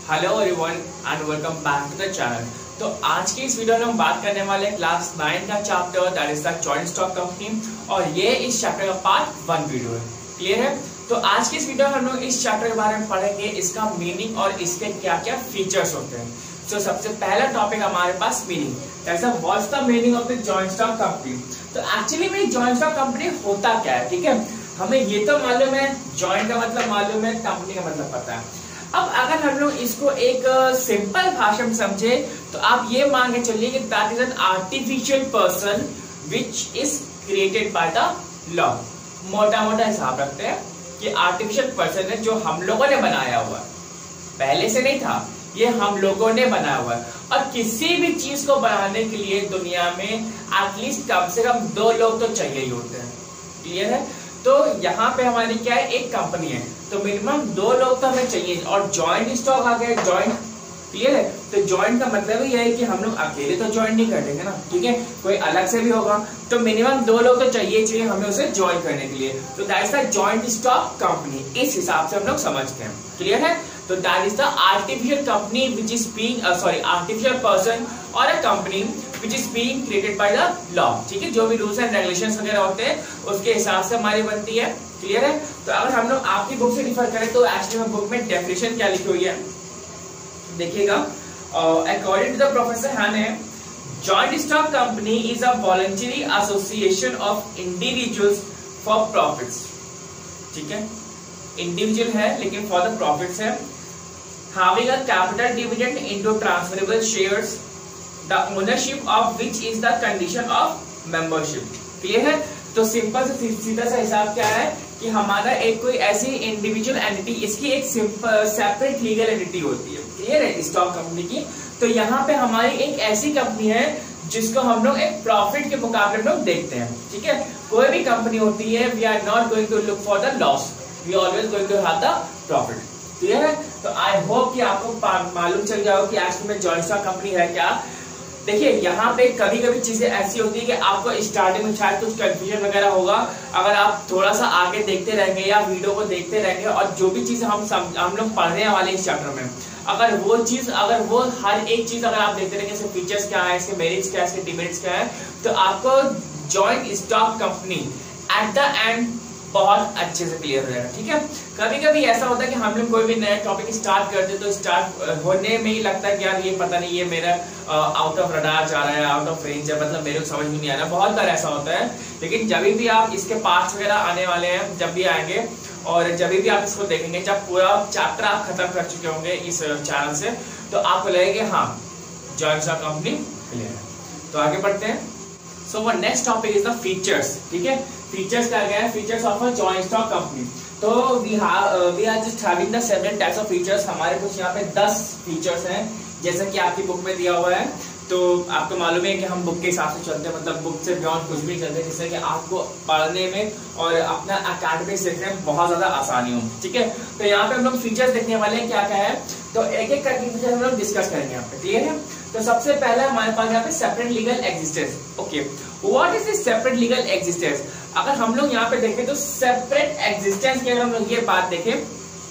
Hello everyone and welcome back to the channel. तो आज की इस वीडियो में हम बात करने वाले हैं क्लास 9 का chapter that is the joint stock company, और ये इस चैप्टर का पार्ट 1 वीडियो है। क्लियर है? तो आज की इस वीडियो में हम लोग इस चैप्टर के बारे में पढ़ेंगे, इसका मीनिंग और इसके क्या क्या फीचर्स होते हैं। तो सबसे पहला टॉपिक हमारे पास meaning, what's the meaning of the joint stock company. तो एक्चुअली में जॉइंट स्टॉक कंपनी होता क्या है, ठीक है, हमें ये तो मालूम है, जॉइंट का मतलब मालूम है, कंपनी का मतलब पता है। अब अगर हम लोग इसको एक सिंपल भाषा में समझे तो आप ये मान के चलिए कि that is an artificial person which is created by the law. मोटा मोटा हिसाब रखते हैं कि आर्टिफिशियल पर्सन है जो हम लोगों ने बनाया हुआ है, पहले से नहीं था, ये हम लोगों ने बनाया हुआ है। और किसी भी चीज को बनाने के लिए दुनिया में एटलीस्ट कम से कम 2 लोग तो चाहिए ही होते हैं। क्लियर है? तो यहाँ पे हमारी क्या है, एक कंपनी है, तो मिनिमम 2 लोग तो हमें चाहिए। और जॉइंट स्टॉक आ गया, जॉइंट। क्लियर है? तो जॉइंट का मतलब ही है कि हम लोग अकेले तो ज्वाइन नहीं कर देंगे ना, ठीक है, कोई अलग से भी होगा, तो मिनिमम 2 लोग तो चाहिए हमें उसे ज्वाइन करने के लिए। तो that is the joint stock company, इस हिसाब से हम लोग समझते हैं। क्लियर है? तो that is the artificial company which is being artificial person और a company which is being created by the law. ठीक है, जो भी रूल्स एंड रेगुलेशंस वगैरह होते हैं उसके हिसाब से हमारी बनती है। क्लियर है? तो अगर हम लोग आपकी बुक से डिफर करें तो एक्चुअली में बुक में डेफिनेशन क्या लिखी हुई है देखिएगा। According to the professor Haney, joint stock company is a voluntary association of individuals for profits. ठीक है, इंडिविजुअल है लेकिन फॉर द प्रॉफिट्स है। having a capital dividend into transferable shares, the ownership of which is the condition of membership। Clear है? तो simple से सीधा सा हिसाब क्या है कि हमारा एक कोई ऐसी इंडिविजुअल एंटिटी, इसकी एक सिंपल सेपरेट लीगल एंटिटी होती है। क्लियर है? स्टॉक कंपनी की। तो यहाँ पे हमारी एक ऐसी कंपनी है जिसको हम लोग एक प्रॉफिट के मुकाबले में लोग देखते हैं। ठीक है, कोई भी कंपनी होती है, we are not going to look for the loss, we always going to have the profit. Clear है? तो आई होप कि आपको मालूम चल गया हो कि एक्चुअली में जॉइंट स्टॉक कंपनी है क्या। देखिए, यहाँ पे कभी कभी चीजें ऐसी होती है कि आपको स्टार्टिंग में शायद कुछ कंफ्यूजन वगैरह होगा। अगर आप थोड़ा सा आगे देखते रहेंगे या वीडियो को देखते रहेंगे और जो भी चीज हम लोग पढ़ने वाले इस चैप्टर में, अगर वो हर एक चीज अगर आप देखते रहेंगे, इसके फीचर्स क्या है, इसके मेरिट्स क्या है, इसके डिमेरिट्स क्या है, तो आपको joint stock company at the end बहुत अच्छे से क्लियर हो जाएगा। ठीक है, कभी कभी ऐसा होता है कि हम लोग कोई भी नया टॉपिक स्टार्ट करते तो स्टार्ट होने में ही लगता है कि यार ये पता नहीं, ये मेरा आउट ऑफ रडार जा रहा है, आउट ऑफ रेंज है, मतलब मेरे को समझ में नहीं आ रहा। बहुत बार ऐसा होता है, लेकिन जब भी आप इसके पार्ट्स वगैरह आने वाले हैं, जब भी आएंगे और जब भी आप इसको देखेंगे, जब पूरा चैप्टर आप खत्म कर चुके होंगे इस चैनल से, तो आपको लगेगा हाँ जॉइंट स्टॉक कंपनी क्लियर है। तो आगे बढ़ते हैं। So one next topic is the features. ठीक है, फीचर्स क्या गया है, features of a joint stock company. तो we are just having the 7 types of features. हमारे कुछ यहाँ पे 10 फीचर्स हैं, जैसा कि आपकी बुक में दिया हुआ है। तो आपको मालूम है कि हम बुक के हिसाब से चलते हैं, मतलब बुक से बियॉन्ड कुछ भी चलते हैं, जिससे कि आपको पढ़ने में और अपना अकेडमिक सीखने में बहुत ज्यादा आसानी हो। ठीक है, तो यहाँ पे हम लोग फीचर्स देखने वाले हैं क्या क्या है, तो एक एक करके फीचर हम लोग डिस्कस करेंगे यहाँ पे। क्लियर है? तो सबसे पहला हमारे पास यहाँ पे separate legal existence. Okay, what is this separate legal existence? अगर हम लोग यहाँ पे देखें तो सेपरेट एग्जिस्टेंस की अगर हम लोग ये बात देखें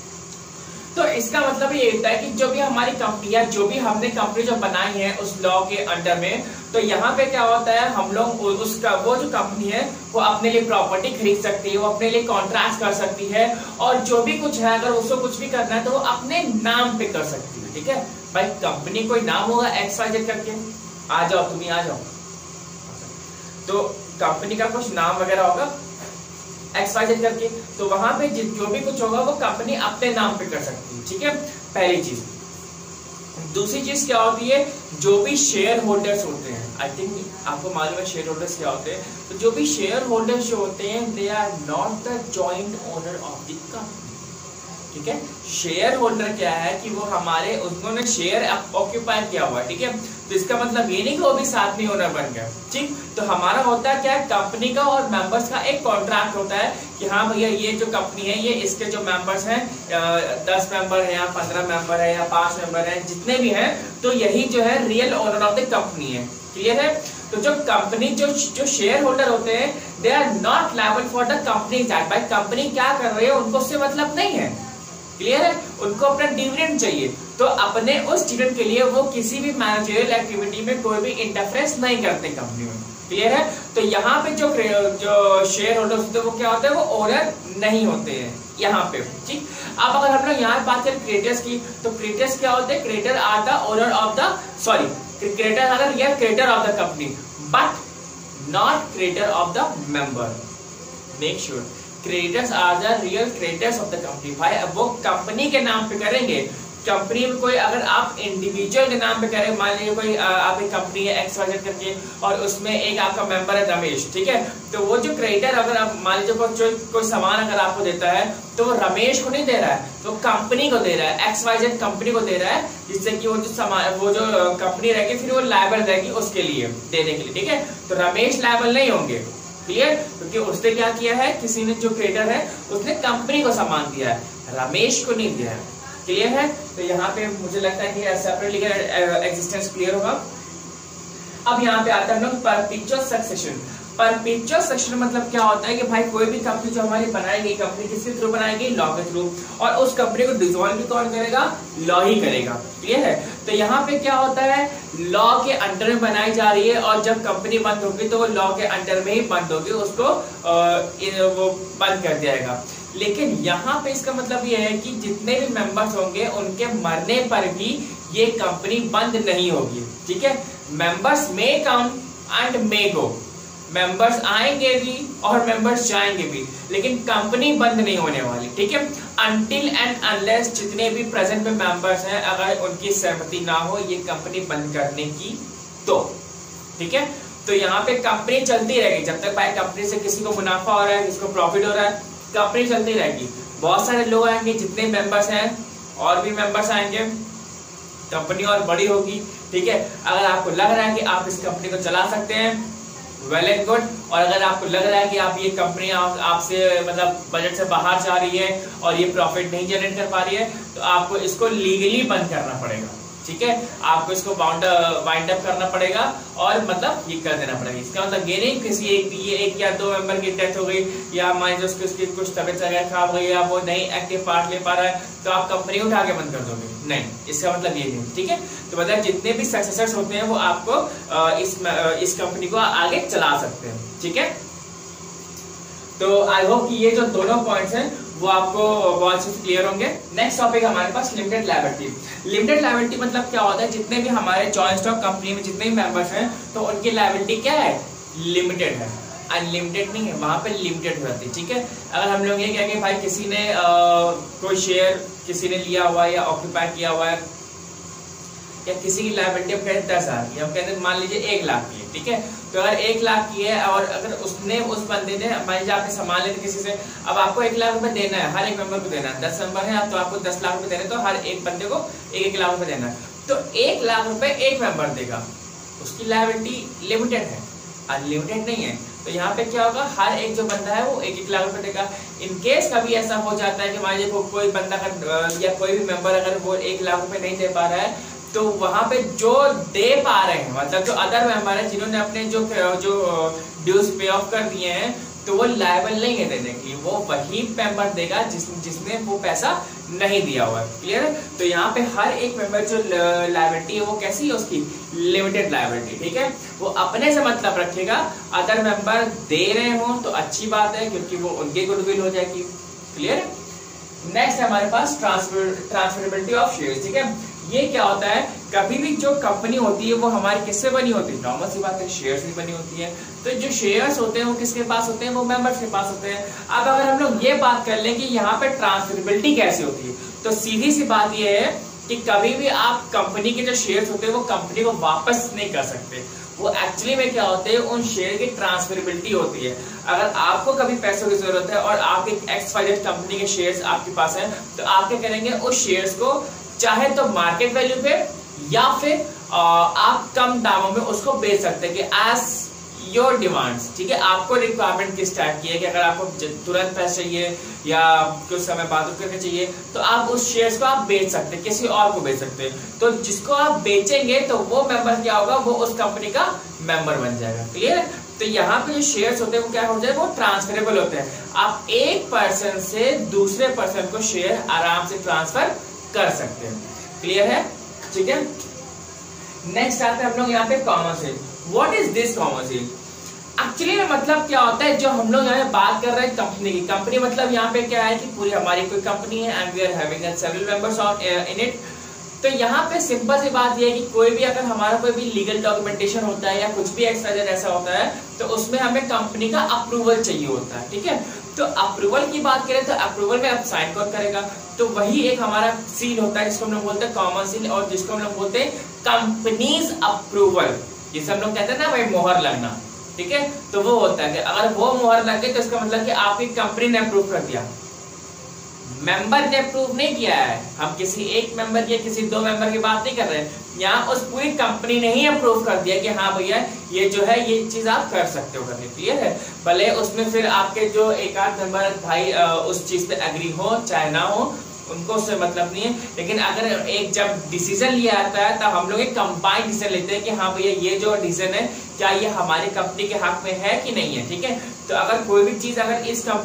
तो इसका मतलब ये होता है कि जो भी हमारी कंपनी या जो भी हमने कंपनी जो बनाई है उस लॉ के अंडर में, तो यहाँ पे क्या होता है, हम लोग उसका वो जो कंपनी है वो अपने लिए प्रॉपर्टी खरीद सकती है, वो अपने लिए कॉन्ट्रैक्ट कर सकती है, और जो भी कुछ है अगर उसको कुछ भी करना है तो वो अपने नाम पे कर सकती है। ठीक है भाई, कंपनी कोई नाम होगा XYZ करके, आ जाओ तुम ही आ जाओ, तो कंपनी का कुछ नाम वगैरह होगा XYZ करके, तो वहां पे जो भी कुछ होगा वो कंपनी अपने नाम पे कर सकती है। ठीक है, पहली चीज। दूसरी चीज क्या होती है, जो भी शेयर होल्डर्स होते हैं, आई थिंक आपको मालूम है शेयर होल्डर्स क्या होते हैं, तो जो भी शेयर होल्डर्स जो होते हैं, they are not the joint owner of the company. ठीक है, शेयर होल्डर क्या है कि वो हमारे, उन्होंने शेयर ऑक्यूपाई किया हुआ है। ठीक है, तो इसका मतलब ये नहीं कि वो भी साथ में ओनर बन गया। ठीक, तो हमारा होता है क्या है, कंपनी का और मेंबर्स का एक कॉन्ट्रैक्ट होता है कि हाँ भैया ये जो कंपनी है, ये इसके जो मेंबर्स हैं 10 मेंबर है या 15 मेंबर है या 5 मेंबर है, जितने भी हैं, तो यही जो है real owner of the company है। क्लियर है? तो जो कंपनी जो शेयर होल्डर होते हैं, they are not liable for the company that, भाई कंपनी क्या कर रही है उनको उससे मतलब नहीं है। क्लियर है, उनको अपना डिविडेंड चाहिए, तो अपने उस डिविडेंड के लिए वो किसी भी मैनेजरियल एक्टिविटी में कोई भी इंटरफेरेंस नहीं करते कंपनी में। क्लियर है, तो यहाँ पे जो शेयर होल्डर्स होते हैं वो क्या होते हैं, वो ओनर नहीं होते हैं यहाँ पे। ठीक, अब अगर हम लोग यहाँ बात करें क्रिएटर्स की, तो क्रिएटर्स क्या होते हैं, creator are the owner of the creator are the real creator of the company but not creator of the member. Make sure creators are the real creators of the company. भाई अब वो company के नाम पे करेंगे, company में कोई अगर आप इंडिविजुअल के नाम पे करें, मान लीजिए कोई आपकी कंपनी है XYZ करके और उसमें एक आपका मेंबर है रमेश, ठीक है, तो वो जो क्रिएटर अगर आप मान लीजिए कोई सामान अगर आपको देता है तो वो रमेश को नहीं दे रहा है, तो कंपनी को दे रहा है, XYZ कंपनी को दे रहा है, जिससे कि वो जो कंपनी रहेगी फिर वो लायबल रहेगी उसके लिए देने के लिए। ठीक है, तो रमेश लायबल नहीं होंगे। क्लियर, क्योंकि उसने क्या किया है, किसी ने जो क्रिएटर है उसने कंपनी को सामान दिया है, रमेश को नहीं दिया है। क्लियर है, तो यहाँ पे मुझे लगता है कि सेपरेटली एग्जिस्टेंस क्लियर होगा। अब यहाँ पे आता है हम लोग परपेचुअल सक्सेशन। परपेचुअल सक्सेशन मतलब क्या होता है कि भाई कोई भी कंपनी जो हमारी बनाई गई, कंपनी किसके थ्रू बनाई गई, लॉ के थ्रू, और उस कंपनी को डिसॉल्व भी कौन करेगा, लॉ ही करेगा। क्लियर है, तो यहाँ पे क्या होता है, लॉ के अंडर में बनाई जा रही है और जब कंपनी बंद होगी तो वो लॉ के अंडर में ही बंद होगी, उसको वो बंद कर दिया जाएगा। लेकिन यहाँ पे इसका मतलब ये है कि जितने भी मेंबर्स होंगे उनके मरने पर भी ये कंपनी बंद नहीं होगी। ठीक है, मेंबर्स में come and may go, members आएंगे भी और मेंबर्स जाएंगे भी, लेकिन कंपनी बंद नहीं होने वाली। ठीक है, अनटिल एंड अनलेस जितने भी प्रेजेंट में मेंबर्स हैं अगर उनकी सहमति ना हो ये कंपनी बंद करने की तो। ठीक है, तो यहाँ पे कंपनी चलती रहेगी जब तक भाई कंपनी से किसी को मुनाफा हो रहा है, किसी को प्रॉफिट हो रहा है, कंपनी चलती रहेगी। बहुत सारे लोग आएंगे, जितने मेंबर्स हैं और भी मेंबर्स आएंगे, कंपनी और बड़ी होगी। ठीक है, अगर आपको लग रहा है कि आप इस कंपनी को चला सकते हैं, वेल एंड गुड, और अगर आपको लग रहा है कि आप ये कंपनी आपसे मतलब बजट से बाहर जा रही है और ये प्रॉफिट नहीं जनरेट कर पा रही है, तो आपको इसको लीगली बंद करना पड़ेगा। ठीक है, आपको इसको वाइंड अप करना पड़ेगा और मतलब ये कर देना पड़ेगा। इसका मतलब ये नहीं किसी एक या दो मेंबर की डेथ हो गई या मान लीजिए उसकी कुछ तबियत वगैरह खराब हो गई या वो नहीं एक्टिव पार्ट ले पा रहा है तो आप कंपनी उठा के बंद कर दोगे, नहीं, इसका मतलब ये नहीं। ठीक है, तो मतलब जितने भी सक्सेसर्स होते हैं वो आपको इस कंपनी को आगे चला सकते हैं। ठीक है, तो आई होप कि ये जो दोनों पॉइंट्स हैं वो आपको बहुत से क्लियर होंगे। नेक्स्ट टॉपिक हमारे पास लिमिटेड लायबिलिटी। लिमिटेड लायबिलिटी मतलब क्या होता है, जितने भी हमारे जॉइंट स्टॉक कंपनी में जितने भी मेंबर्स हैं तो उनकी लायबिलिटी क्या है, लिमिटेड है, अनलिमिटेड नहीं है, वहां पे लिमिटेड हो जाती है। ठीक है, अगर हम लोग ये कहेंगे भाई किसी ने कोई शेयर किसी ने लिया हुआ है या ऑक्यूपाई किया हुआ है या किसी की लायबिलिटी हम कहते 10,000 की, हम कहते मान लीजिए 1 लाख की है। ठीक है, तो अगर 1 लाख की है और अगर उसने उस बंदे ने मान लीजिए आपने सामान लेते किसी से, अब आपको 1 लाख रुपए देना है, हर एक मेंबर को देना है, 10 मेंबर है तो आपको 10 लाख रुपए देने, तो हर एक बंदे को 1-1 लाख रुपए देना है, तो 1 लाख रुपए एक मेंबर देगा, उसकी लायबिलिटी लिमिटेड है, अनलिमिटेड नहीं है। तो यहाँ पे क्या होगा, हर एक जो बंदा है वो 1-1 लाख रुपए देगा। इनकेस कभी ऐसा हो जाता है कि मान लीजिए कोई बंदा या कोई भी मेंबर अगर वो 1 लाख रुपए नहीं दे पा रहा है, तो वहां पे जो दे पा रहे हैं मतलब जो अदर मेंबर है जिन्होंने अपने जो ड्यूज पे ऑफ कर दिए हैं, तो वो लायबल नहीं है देने के लिए, वो वही मेंबर देगा जिसने वो पैसा नहीं दिया हुआ है। क्लियर है, तो यहाँ पे हर एक मेंबर जो लायबिलिटी है वो कैसी है, उसकी लिमिटेड लायबिलिटी। ठीक है, वो अपने से मतलब रखेगा, अदर मेंबर दे रहे हो तो अच्छी बात है क्योंकि वो उनकी गुडविल हो जाएगी। क्लियर, नेक्स्ट है हमारे पास ट्रांसफरेबिलिटी ऑफ शेयर्स। ठीक है, ये क्या होता है, कभी भी जो कंपनी होती है वो हमारी किससे बनी होती है, नॉर्मल सी बात है शेयर्स से बनी होती है, तो जो शेयर्स होते हैं वो किसके पास होते हैं, वो मेंबर्स के पास होते हैं। अब अगर हम लोग ये बात कर लें कि यहाँ पे ट्रांसफरेबिलिटी कैसे होती है, तो सीधी सी बात ये है कि कभी भी आप कंपनी के जो शेयर्स होते हैं वो कंपनी को वापस नहीं कर सकते, वो एक्चुअली में क्या होते हैं, उन शेयर की ट्रांसफरेबिलिटी होती है। अगर आपको कभी पैसों की जरूरत है और आपके XYZ कंपनी के शेयर्स आपके पास हैं, तो आप क्या करेंगे, उस शेयर्स को चाहे तो मार्केट वैल्यू पे या फिर आप कम दामों में उसको बेच सकते हैं कि एज योर डिमांड्स। ठीक है, आपको रिक्वायरमेंट किस टाइप की है कि अगर आपको तुरंत पैसे चाहिए या कुछ समय बाद करके चाहिए, तो आप उस शेयर्स को आप बेच सकते हैं, किसी और को बेच सकते हैं। तो जिसको आप बेचेंगे तो वो मेंबर क्या होगा, वो उस कंपनी का मेंबर बन जाएगा। क्लियर है, तो यहाँ पे जो शेयर्स होते हैं वो क्या हो जाए, वो ट्रांसफरेबल होते हैं। आप एक पर्सन से दूसरे पर्सन को शेयर आराम से ट्रांसफर कर सकते हैं। क्लियर है? ठीक है। नेक्स्ट आते हैं हम लोग यहाँ पे common seal. What is this common seal? Actually में मतलब क्या होता है, जो हम लोग यहाँ पे बात कर रहे हैं कंपनी की, कंपनी मतलब यहाँ पे क्या है कि पूरी हमारी कोई कंपनी है and we are having several members in it. तो यहाँ पे सिंपल सी बात ये है कि कोई भी अगर हमारा कोई भी लीगल डॉक्यूमेंटेशन होता है या कुछ भी एक्स्ट्रा ऐसा होता है तो उसमें हमें कंपनी का अप्रूवल चाहिए होता है। ठीक है, तो अप्रूवल की बात करें तो अप्रूवल में अब साइन कौन करेगा, तो वही एक हमारा सील होता है जिसको हम लोग बोलते हैं कॉमन सील, और जिसको हम लोग बोलते हैं कंपनीज अप्रूवल, जिसे हम लोग कहते हैं ना भाई मोहर लगना। ठीक है, तो वो होता है कि अगर वो मोहर लग गई तो इसका मतलब कि आपकी कंपनी ने अप्रूव कर दिया, मेंबर ने अप्रूव नहीं किया है। हम किसी एक मेंबर की किसी दो मेंबर की बात नहीं कर रहे हैं, यहाँ उस पूरी कंपनी ने ही अप्रूव कर दिया कि हाँ भैया ये जो है ये चीज आप कर सकते हो करने। क्लियर है? भले उसमें फिर आपके जो एक आध मेंबर भाई उस चीज पे एग्री हो चाहे ना हो, उनको उससे मतलब नहीं है, लेकिन अगर एक जब डिसीजन लिया जाता है तब हम लोग एक कंबाइंड डिसीजन लेते हैं कि हाँ भैया ये जो डिसीजन है क्या ये हमारी कंपनी के हक में है कि नहीं है। ठीक है, तो अगर कोई भी चीज अगर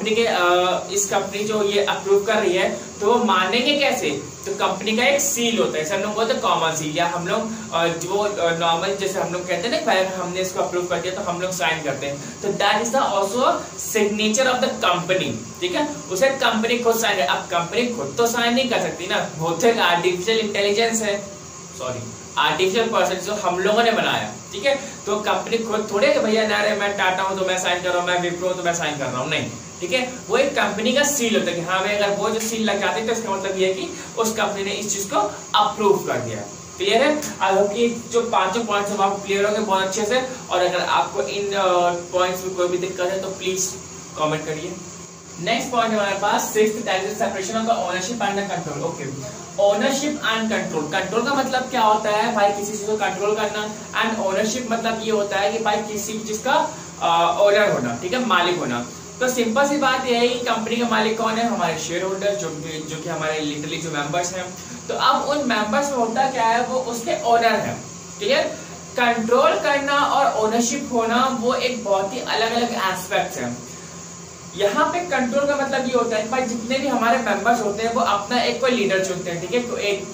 इस कंपनी जो ये अप्रूव कर रही है तो वो मानेंगे कैसे, तो कंपनी का एक सील होता है, हम लोग बोलते हैं कॉमन सील, या हम लोग जो नॉर्मल जैसे हम लोग कहते हैं ना भाई हमने इसको अप्रूव कर दिया तो हम लोग साइन करते हैं, तो that is the also signature of the company. ठीक है, उसे कंपनी खुद साइन कर, अब कंपनी खुद तो साइन नहीं कर सकती ना, वो तो आर्टिफिशियल इंटेलिजेंस है, सॉरी आर्टिफिशियल पर्सन जो हम लोगों ने बनाया। ठीक है, तो कंपनी खुद थोड़े कि भैया ना रे मैं टाटा हूं तो मैं साइन कर रहा हूँ, मैं विप्रो हूं तो मैं साइन कर रहा हूँ, नहीं। ठीक है, वो एक कंपनी का सील होता है कि हाँ भाई अगर वो जो सील लग जाती है तो इसका मतलब ये है कि उस कंपनी ने इस चीज को अप्रूव कर दिया। क्लियर है? आई होप कि जो पांचों पॉइंट्स हम आप क्लियर होंगे बहुत अच्छे से, और अगर आपको इन पॉइंट्स में कोई भी दिक्कत है तो प्लीज कमेंट करिए। नेक्स्ट पॉइंट हमारे पास sixth, that is separation of the ownership and the control. Okay, ownership and control, control का मतलब क्या होता है भाई किसी चीज को कंट्रोल करना, एंड ओनरशिप मतलब ये होता है कि भाई किसी चीज का ओनर होना। ठीक है, मालिक होना। तो सिंपल सी बात यह है कि कंपनी का मालिक कौन है, हमारे शेयर होल्डर जो कि हमारे लिटरली जो मेंबर्स हैं। तो अब उन मेंबर्स में होता क्या है, वो उसके ओनर है। क्लियर? कंट्रोल करना और ओनरशिप होना वो एक बहुत ही अलग अलग एस्पेक्ट्स हैं। यहाँ पे कंट्रोल का मतलब ये होता है भाई जितने भी हमारे मेंबर्स होते हैं वो अपना एक कोई लीडर चुनते हैं। ठीक है, तो एक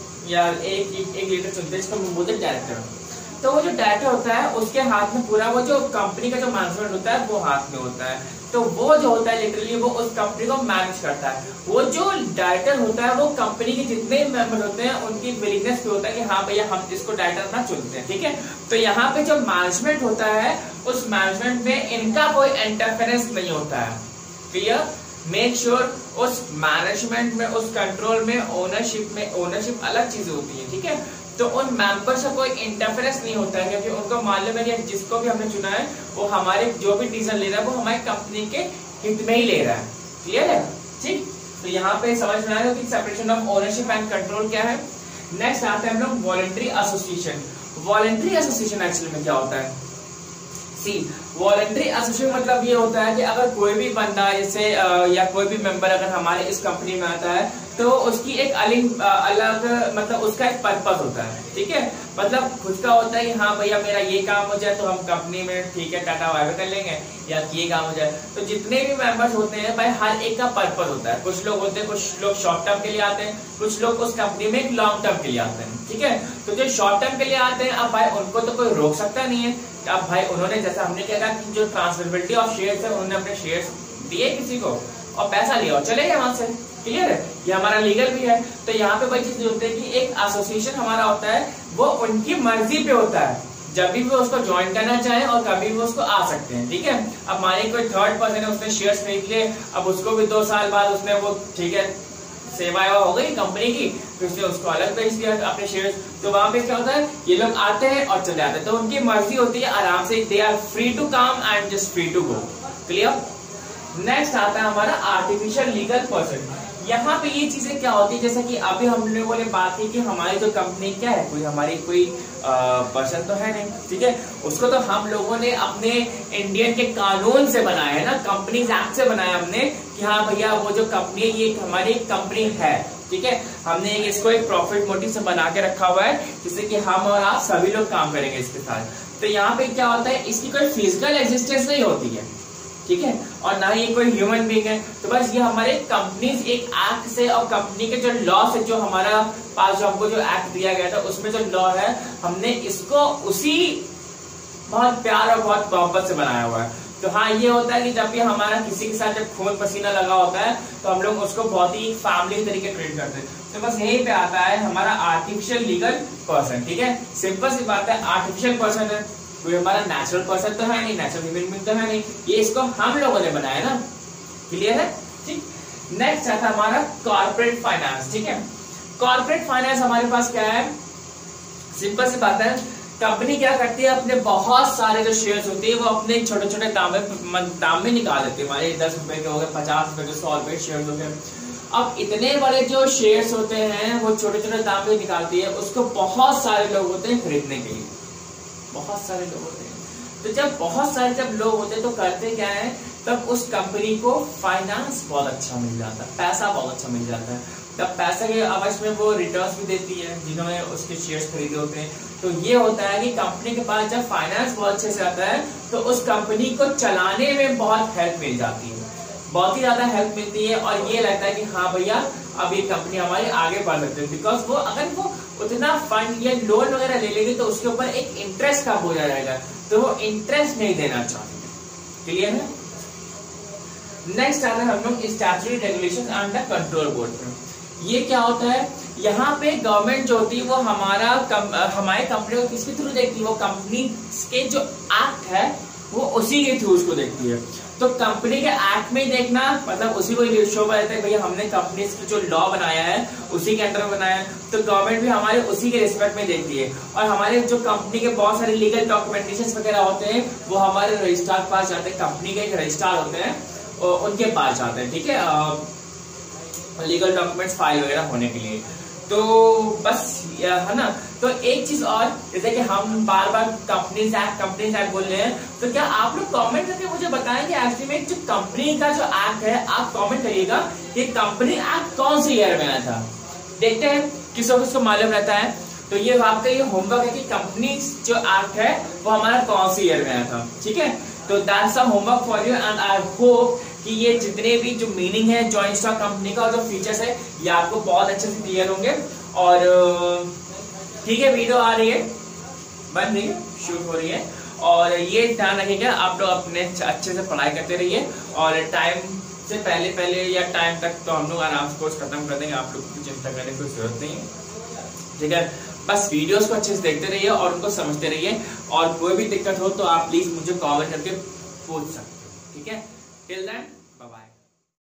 लीडर चुनते हैं जिसको हम बोलते हैं डायरेक्टर। तो वो जो डायरेक्टर होता है उसके हाथ में पूरा वो जो कंपनी का जो मैनेजमेंट होता है वो हाथ में होता है। तो वो जो होता है लिटरली वो उस कंपनी को मैनेज करता है। वो जो डायरेक्टर होता है वो कंपनी के जितने मेंबर होते हैं उनकी विलिंगनेस पे होता है कि हाँ भैया हम इसको डायरेक्टर अपना चुनते हैं। ठीक है, तो यहाँ पे जो मैनेजमेंट होता है उस मैनेजमेंट में इनका कोई इंटरफेरेंस नहीं होता है। क्लियर? मेक श्योर उस मैनेजमेंट में, उस कंट्रोल में, ओनरशिप अलग चीजें होती है। ठीक है, तो उन मेंबर से कोई इंटरफेरेंस नहीं होता है क्योंकि उनको मालूम है कि जिसको भी हमने चुना है वो हमारे जो भी डिसीजन ले रहा है वो हमारी कंपनी के हित में ही ले रहा है। क्लियर है? ठीक, तो यहाँ पे समझ में आएगा कि separation of ownership and control क्या है। नेक्स्ट आते हैं हम लोग voluntary association. Voluntary association actually में क्या होता है? वॉलंटरी एसोसिएशन मतलब ये होता है कि अगर कोई भी बंदा जैसे या कोई भी मेंबर अगर हमारे इस कंपनी में आता है तो उसकी एक अलग मतलब उसका एक पर्पस होता है। ठीक है, मतलब खुद का होता है कि हाँ भैया मेरा ये काम हो जाए तो हम कंपनी में ठीक है टाटा वाइवा कर लेंगे, या ये काम हो जाए। तो जितने भी मेंबर्स होते हैं भाई हर एक का पर्पस होता है। कुछ लोग होते हैं, कुछ लोग शॉर्ट टर्म के लिए आते हैं, कुछ लोग उस कंपनी में एक लॉन्ग टर्म के लिए आते हैं। ठीक है, तो जो शॉर्ट टर्म के लिए आते हैं अब भाई उनको तो कोई रोक सकता नहीं है। अब भाई उन्होंने जैसा हमने क्या कहा कि जो ट्रांसफरेबिलिटी ऑफ शेयर्स है उन्होंने अपने शेयर्स दिए किसी को और पैसा लिया और चले गए वहां से। क्लियर है? ये हमारा लीगल भी है। तो यहाँ पे वही चीज होती है कि एक एसोसिएशन हमारा होता है वो उनकी मर्जी पे होता है, जब भी वो उसको ज्वाइन करना चाहे और कभी भी उसको आ सकते हैं। ठीक है, अब मान लीजिए कोई थर्ड पर्सन है उसने शेयर्स खरीद लिए, अब उसको भी 2 साल बाद उसने वो ठीक है सेवा हो गई कंपनी की, फिर उसने उसको अलग बेच दिया अपने शेयर्स। तो वहां पे क्या होता है, ये लोग आते हैं और चले जाते हैं, तो उनकी मर्जी होती है आराम से, they are free to come and just free to go. Clear? Next आता है हमारा आर्टिफिशियल लीगल पर्सन। यहाँ पे ये चीजें क्या होती है, जैसे कि अभी हम लोगों ने बात की कि हमारी जो कंपनी क्या है, कोई हमारी कोई पर्सन तो है नहीं। ठीक है, उसको तो हम लोगों ने अपने इंडियन के कानून से बनाया है ना, कंपनीज एक्ट से बनाया हमने कि हाँ भैया वो जो कंपनी है ये हमारी कंपनी है। ठीक है, हमने इसको एक प्रॉफिट मोटिव से बना के रखा हुआ है, जिससे कि हम और आप सभी लोग काम करेंगे इसके साथ। तो यहाँ पे क्या होता है, इसकी कोई फिजिकल एग्जिस्टेंस नहीं होती है, ठीक है, और ना ही कोई ह्यूमन बीइंग है। तो बस ये हमारे कंपनीज एक एक्ट से और कंपनी के जो लॉ से, जो हमारा पास जो हमको जो एक्ट दिया गया था उसमें जो लॉ है, हमने इसको उसी बहुत प्यार और बहुत मोहब्बत से बनाया हुआ है। तो हाँ, ये होता है कि जब भी हमारा किसी के साथ जब खून पसीना लगा होता है तो हम लोग उसको बहुत ही फैमिली तरीके ट्रीट करते हैं। तो बस यही पे आता है हमारा आर्टिफिशियल लीगल पर्सन, ठीक है, सिंपल सी बात है, आर्टिफिशियल पर्सन है, कोई हमारा नेचुरल पर्सन तो है नहीं, नेचुरल ह्यूमन बीइंग तो है नहीं, ये इसको हम लोगों ने बनाया ना, क्लियर है, ठीक। नेक्स्ट आता है हमारा कॉर्पोरेट फाइनेंस, ठीक है। कॉर्पोरेट फाइनेंस हमारे पास क्या है, सिंपल सी बात है, कंपनी क्या करती है, अपने बहुत सारे जो शेयर्स होते हैं वो अपने छोटे छोटे दाम में निकाल देती है। हमारे 10 रुपए के हो गए, 50 रुपए के, 100 रुपए शेयर हो गए। अब इतने बड़े जो शेयर्स होते हैं वो छोटे छोटे दाम में निकालती है, उसको बहुत सारे लोग होते हैं खरीदने के लिए, बहुत सारे लोग होते हैं। तो जब बहुत सारे लोग होते हैं तो करते क्या है, तब उस कंपनी को फाइनेंस बहुत अच्छा मिल जाता है, पैसा बहुत अच्छा मिल जाता है। तब पैसे के अवश्य में वो रिटर्न्स भी देती है जिन्होंने उसके शेयर्स खरीदे होते हैं। तो ये होता है कि कंपनी के पास जब फाइनेंस बहुत अच्छे से आता है तो उस कंपनी को चलाने में बहुत हेल्प मिल जाती है, बहुत ही ज्यादा हेल्प मिलती है। और ये लगता है कि हाँ भैया, अब ये कंपनी हमारी आगे बढ़ सकती है, बिकॉज वो अगर वो उतना फंड या लोन वगैरह ले लेगी तो उसके ऊपर एक इंटरेस्ट का बोझ आ जाएगा, तो वो इंटरेस्ट नहीं देना चाहती है, क्लियर है। नेक्स्ट आता है हम लोग statutory regulation and the control board में। ये क्या होता है, यहाँ पे गवर्नमेंट जो होती है वो हमारे कंपनी को किसके थ्रू देखती है, वो कंपनी के जो एक्ट है वो उसी के थ्रू उसको देखती है। तो कंपनी के एक्ट में देखना मतलब उसी को शो करता है भैया हमने कंपनी का जो लॉ बनाया है उसी के अंडर बनाया है, तो गवर्नमेंट भी हमारे उसी के रिस्पेक्ट में देखती है। और हमारे जो कंपनी के बहुत सारे लीगल डॉक्यूमेंटेशन वगैरह होते हैं वो हमारे रजिस्ट्रार के पास जाते हैं, कंपनी के एक रजिस्ट्रार होते हैं उनके पास जाते हैं, ठीक है, लीगल डॉक्यूमेंट्स फाइल वगैरह होने के लिए। तो बस है ना। तो एक चीज और, जैसे कि हम बार बार कंपनीज एक्ट बोल रहे हैं, तो क्या आप लोग कमेंट करके मुझे बताएंगे एक्चुअली में जो कंपनी का जो एक्ट है, आप कमेंट करिएगा कि कंपनी एक्ट कौन से ईयर में आया था। देखते हैं किसको मालूम रहता है। तो ये आपका ये होमवर्क है कि कंपनी जो एक्ट है वो हमारा कौन से ईयर में आया था, ठीक है। तो that's some homework for you and I hope कि ये जितने भी जो मीनिंग है जॉइंट स्टॉक कंपनी का और जो फीचर्स है ये आपको बहुत अच्छे से क्लियर होंगे। और ठीक है, वीडियो आ रही है, बन रही है, शूट हो रही है, और ये ध्यान रखिएगा आप लोग अपने अच्छे से पढ़ाई करते रहिए और टाइम से पहले या टाइम तक तो हम लोग आराम से कोर्स खत्म कर देंगे, आप लोग की चिंता करने की कोई जरूरत नहीं है, ठीक है। बस वीडियोस को अच्छे से देखते रहिए और उनको समझते रहिए, और कोई भी दिक्कत हो तो आप प्लीज मुझे कमेंट करके पूछ सकते हो, ठीक है। Till then